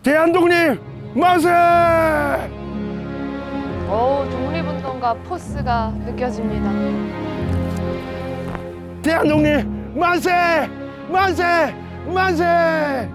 대한독립 만세! 독립운동가 포스가 느껴집니다. 대한독립 만세! 만세! 만세!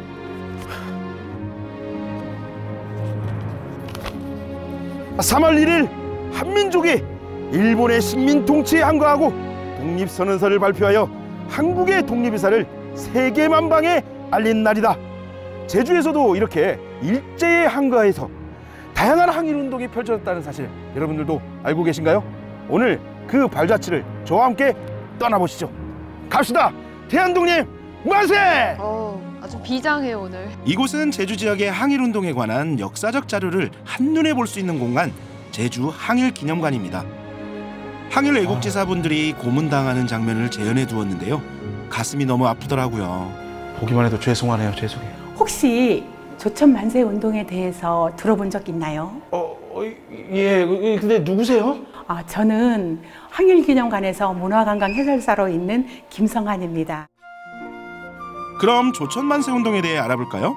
3월 1일 한민족이 일본의 식민 통치에 항거하고 독립선언서를 발표하여 한국의 독립의사를 세계 만방에 알린 날이다. 제주에서도 이렇게 일제에 항거해서 다양한 항일운동이 펼쳐졌다는 사실 여러분들도 알고 계신가요? 오늘 그 발자취를 저와 함께 떠나보시죠. 갑시다. 대한독립 만세! 아주 비장해요 오늘. 이곳은 제주 지역의 항일운동에 관한 역사적 자료를 한눈에 볼 수 있는 공간, 제주 항일기념관입니다. 항일 애국지사분들이 고문당하는 장면을 재현해 두었는데요. 가슴이 너무 아프더라고요. 보기만 해도 죄송하네요. 죄송해요. 혹시 조천 만세 운동에 대해서 들어본 적 있나요? 예. 근데 누구세요? 저는 항일기념관에서 문화관광 해설사로 있는 김성환입니다. 그럼 조천 만세 운동에 대해 알아볼까요?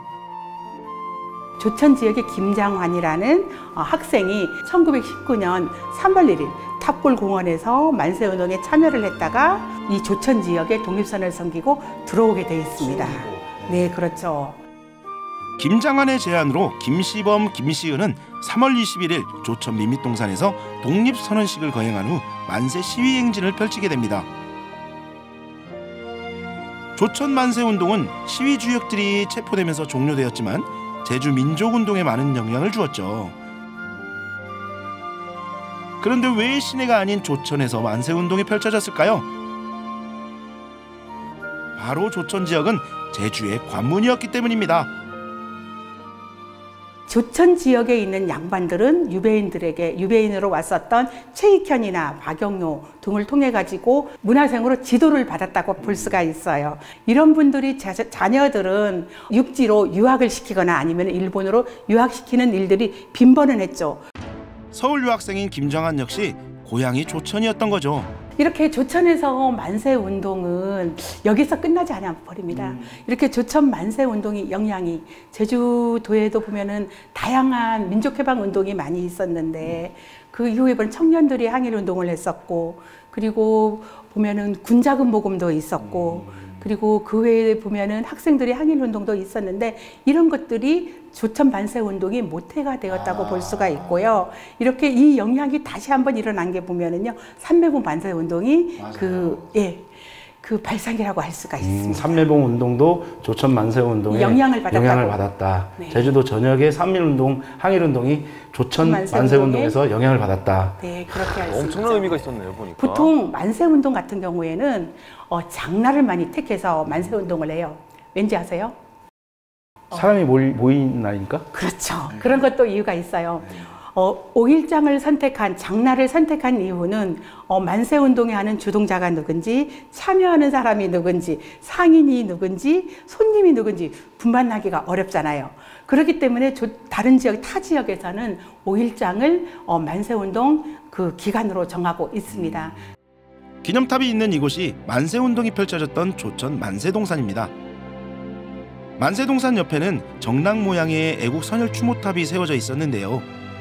조천 지역의 김장환이라는 학생이 1919년 3월 1일 탑골공원에서 만세운동에 참여를 했다가 이 조천 지역에 독립선을 섬기고 들어오게 되어 있습니다. 네, 그렇죠. 김장환의 제안으로 김시범, 김시은은 3월 21일 조천 민빛동산에서 독립선언식을 거행한 후 만세 시위 행진을 펼치게 됩니다. 조천 만세 운동은 시위 주역들이 체포되면서 종료되었지만 제주 민족운동에 많은 영향을 주었죠. 그런데 왜 시내가 아닌 조천에서 만세 운동이 펼쳐졌을까요? 바로 조천 지역은 제주의 관문이었기 때문입니다. 조천 지역에 있는 양반들은 유배인으로 왔었던 최익현이나 박영료 등을 통해 가지고 문화생으로 지도를 받았다고 볼 수가 있어요. 이런 분들이 자녀들은 육지로 유학을 시키거나 아니면 일본으로 유학시키는 일들이 빈번은 했죠. 서울 유학생인 김장환 역시 고향이 조천이었던 거죠. 이렇게 조천에서 만세운동은 여기서 끝나지 않아 버립니다. 이렇게 조천 만세운동이 영향이 제주도에도 보면은 다양한 민족해방운동이 많이 있었는데 그 이후에 보면 청년들이 항일운동을 했었고 그리고 보면은 군자금 모금도 있었고 그리고 그 외에 보면은 학생들이 항일운동도 있었는데 이런 것들이 조천 만세운동이 모태가 되었다고 볼 수가 있고요. 이렇게 이 영향이 다시 한번 일어난 게 보면은요, 삼매봉 만세운동이 그 발상이라고 할 수가 있습니다. 삼매봉 운동도 조천 만세 운동에 영향을 받았다. 네. 제주도 전역의 삼일운동, 항일운동이 조천 만세 운동에서 영향을 받았다. 네, 그렇게 할 수 있죠. 엄청난 의미가 있었네요, 보니까. 보통 만세운동 같은 경우에는 장날을 많이 택해서 만세운동을 해요. 왠지 아세요? 사람이 모인 날이니까? 그렇죠. 그런 것도 이유가 있어요. 5일장을 선택한, 장날을 선택한 이유는 만세운동에 하는 주동자가 누군지, 참여하는 사람이 누군지, 상인이 누군지, 손님이 누군지 분간하기가 어렵잖아요. 그렇기 때문에 다른 지역, 타 지역에서는 5일장을 만세운동 그 기간으로 정하고 있습니다. 기념탑이 있는 이곳이 만세운동이 펼쳐졌던 조천 만세동산입니다. 만세동산 옆에는 정랑 모양의 애국 선열 추모탑이 세워져 있었는데요.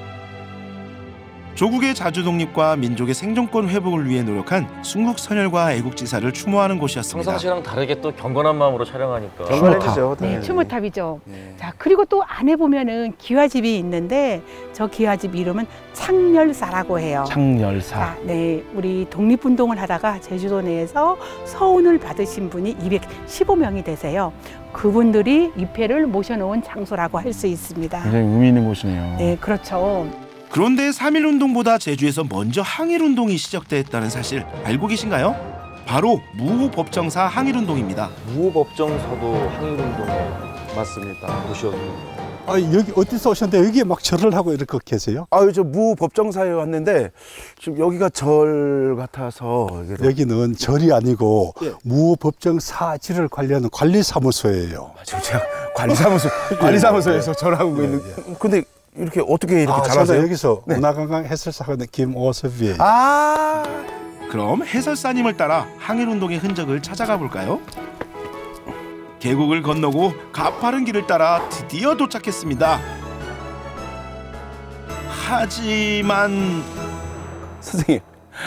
조국의 자주 독립과 민족의 생존권 회복을 위해 노력한 순국 선열과 애국지사를 추모하는 곳이었습니다. 평상시랑 다르게 또 경건한 마음으로 촬영하니까. 경건해지죠. 네, 추모탑이죠. 자, 그리고 또 안에 보면은 기와집이 있는데 저 기와집 이름은 창렬사라고 해요. 창렬사. 자, 네, 우리 독립운동을 하다가 제주도 내에서 서운을 받으신 분이 215명이 되세요. 그분들이 위패를 모셔놓은 장소라고 할 수 있습니다. 굉장히 의미 있는 곳이네요. 네, 그렇죠. 그런데 3.1운동보다 제주에서 먼저 항일운동이 시작됐다는 사실 알고 계신가요? 바로 무호법정사 항일운동입니다. 무호법정사도 항일운동에 맞습니다. 보시었는데. 여기 어디서 오셨는데 여기에 막 절을 하고 이렇게 계세요? 저 무법정사에 왔는데 지금 여기가 절 같아서 여기는 절이 아니고 무법정사지를 관리하는 관리사무소예요. 제가 관리사무소에서 절하고 있는. 근데 이렇게 어떻게 이렇게 잘하세요? 저는 여기서 문화관광 해설사하는 김오섭이에요. 그럼 해설사님을 따라 항일운동의 흔적을 찾아가 볼까요? 계곡을 건너고 가파른 길을 따라 드디어 도착했습니다. 하지만 선생님,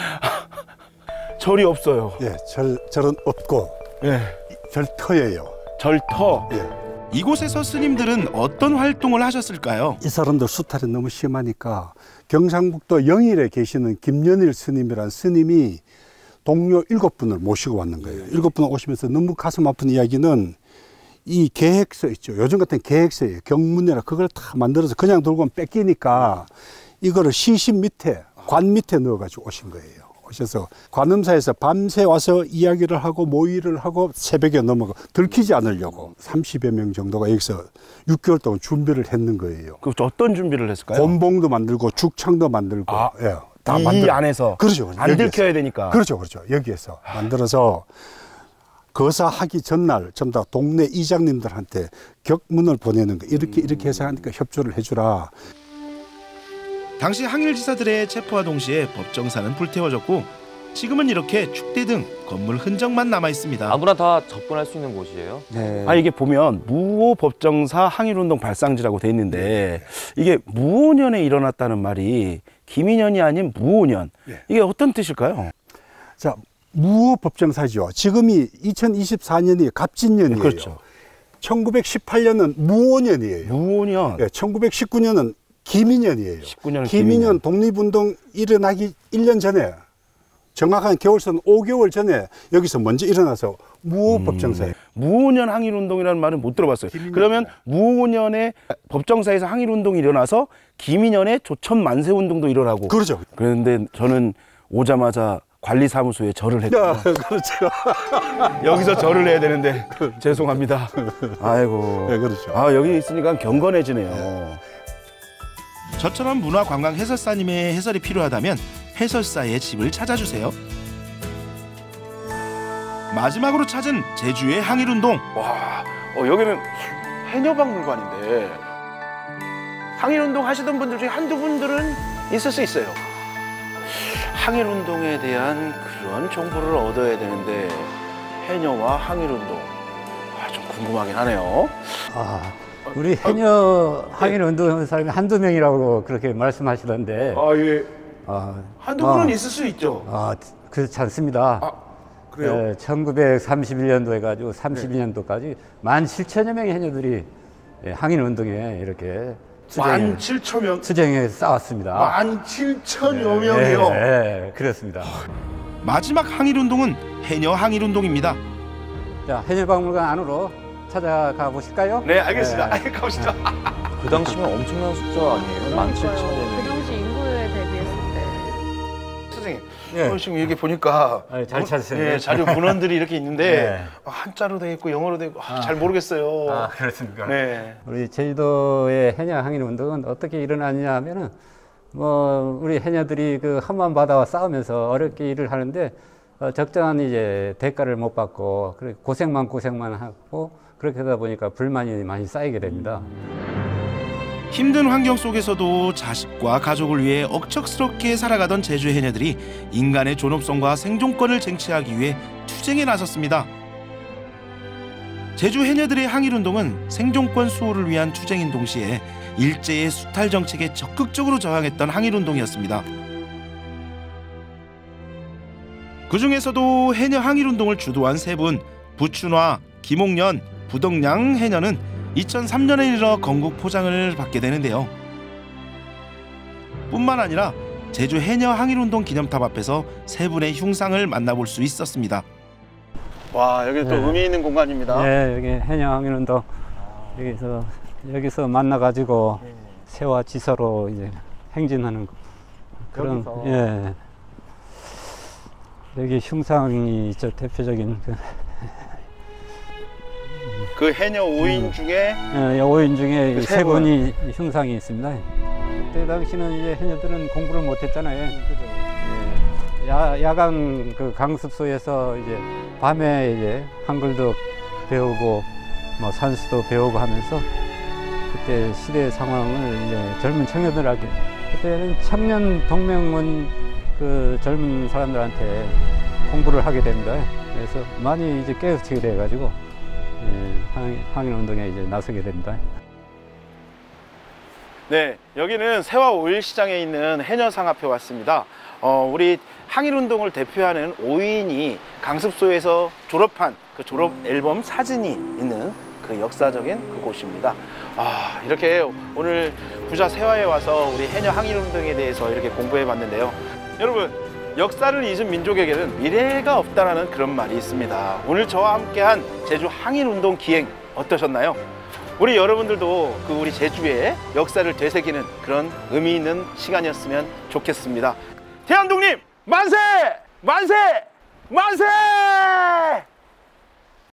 절이 없어요. 예, 절은 없고 예, 절터예요. 절터. 예. 이곳에서 스님들은 어떤 활동을 하셨을까요? 이 사람들 수탈이 너무 심하니까 경상북도 영일에 계시는 김연일 스님이라는 스님이 동료 7분을 모시고 왔는 거예요. 7분 오시면서 너무 가슴 아픈 이야기는 이 계획서 있죠. 요즘 같은 계획서예요. 경문이라 그걸 다 만들어서 그냥 들고 오면 뺏기니까 이거를 시신 밑에, 관 밑에 넣어가지고 오신 거예요. 오셔서 관음사에서 밤새 와서 이야기를 하고 모의를 하고 새벽에 넘어가 들키지 않으려고 30여 명 정도가 여기서 6개월 동안 준비를 했는 거예요. 그 어떤 준비를 했을까요? 곤봉도 만들고 죽창도 만들고 예, 다 이 안에서 그렇죠. 안 여기에서. 들켜야 되니까. 그렇죠. 여기에서 만들어서 거사하기 전날 전부 다 동네 이장님들한테 격문을 보내는 거 이렇게 해서 하니까 협조를 해주라. 당시 항일지사들의 체포와 동시에 법정사는 불태워졌고 지금은 이렇게 축대 등 건물 흔적만 남아 있습니다. 아무나 다 접근할 수 있는 곳이에요? 네. 아, 이게 보면 무오 법정사 항일운동 발상지라고 돼 있는데 이게 무오년에 일어났다는 말이 김인년이 아닌 무오년. 이게 어떤 뜻일까요? 자, 무오 법정사죠. 지금이 2024년이 갑진년이에요. 그렇죠. 1918년은 무오년이에요. 무오년. 예, 1919년은 김인년이에요. 19년은 김인년 독립운동 일어나기 1년 전에 정확한 겨울선 5개월 전에 여기서 먼저 일어나서 무오 법정사예요. 무오년 항일운동이라는 말은 못 들어봤어요. 그러면 무오년에 법정사에서 항일운동이 일어나서 김인년에 조천 만세운동도 일어나고. 그렇죠. 그런데 저는 오자마자 관리사무소에 절을 했죠. 그렇죠. 여기서 절을 해야 되는데 죄송합니다. 아이고. 네, 그렇죠. 아, 여기 있으니까 경건해지네요. 저처럼 문화관광 해설사님의 해설이 필요하다면 해설사의 집을 찾아주세요. 마지막으로 찾은 제주의 항일운동. 와, 여기는 해녀박물관인데 항일운동 하시던 분들 중에 한두 분들은 있을 수 있어요. 항일운동에 대한 그런 정보를 얻어야 되는데 해녀와 항일운동, 좀 궁금하긴 하네요. 우리 해녀 항일 운동하는 사람이 한두 명이라고 그렇게 말씀하시던데 예. 한두 분은 있을 수 있죠. 그렇지 않습니다. 그래요? 1931년도 해가지고 32년도까지 17,000여 명의 해녀들이 항일 운동에 이렇게 17,000명. 투쟁에 싸웠습니다. 17,000여 명이요. 네, 그렇습니다. 마지막 항일운동은 해녀 항일운동입니다. 자, 해녀박물관 안으로 찾아가 보실까요? 네, 알겠습니다. 가보시죠. 그 당시면 엄청난 숫자 아니에요? 17,000명. 그 당시 인구에 대비했을 때. 선생님, 예. 지금 이렇게 보니까 잘 찾으세요. 예, 자료 문헌들이 이렇게 있는데 네. 한자로 돼 있고 영어로 돼 있고 잘 모르겠어요. 그렇습니까? 네. 우리 제주도의 해녀 항일 운동은 어떻게 일어났냐 하면은 우리 해녀들이 그 험한 바다와 싸우면서 어렵게 일을 하는데 적정한 이제 대가를 못 받고 고생만 하고 그렇게 하다 보니까 불만이 많이 쌓이게 됩니다. 힘든 환경 속에서도 자식과 가족을 위해 억척스럽게 살아가던 제주 해녀들이 인간의 존엄성과 생존권을 쟁취하기 위해 투쟁에 나섰습니다. 제주 해녀들의 항일운동은 생존권 수호를 위한 투쟁인 동시에 일제의 수탈 정책에 적극적으로 저항했던 항일운동이었습니다. 그 중에서도 해녀 항일운동을 주도한 세 분, 부춘화, 김옥년, 부덕량 해녀는 2003년에 이르러 건국 포장을 받게 되는데요. 뿐만 아니라 제주 해녀 항일운동 기념탑 앞에서 세 분의 흉상을 만나볼 수 있었습니다. 와, 여기 또 의미 있는 공간입니다. 네, 여기 해녀 항일 운동 여기서 만나가지고 새와 지서로 이제 행진하는 그런 예. 여기 흉상이 있죠. 대표적인 그 해녀 5인 중에 5인 중에 그 세 분이 흉상이 있습니다. 그때 당시는 이제 해녀들은 공부를 못했잖아요. 야간 그 강습소에서 이제 밤에 이제 한글도 배우고 뭐 산수도 배우고 하면서 그때 시대 상황을 이제 젊은 청년들에게 그때는 청년 동맹원 그 젊은 사람들한테 공부를 하게 됩니다. 그래서 많이 이제 깨우치게 돼가지고 항일운동에 이제 나서게 됩니다. 네, 여기는 세화 오일시장에 있는 해녀상 앞에 왔습니다. 우리 항일운동을 대표하는 5인이 강습소에서 졸업한 그 졸업 앨범 사진이 있는 그 역사적인 그곳입니다. 이렇게 오늘 부자 세화에 와서 우리 해녀 항일운동에 대해서 이렇게 공부해 봤는데요. 여러분, 역사를 잊은 민족에게는 미래가 없다라는 그런 말이 있습니다. 오늘 저와 함께한 제주 항일운동 기행 어떠셨나요? 우리 여러분들도 우리 제주의 역사를 되새기는 그런 의미 있는 시간이었으면 좋겠습니다. 대한독립 만세! 만세! 만세!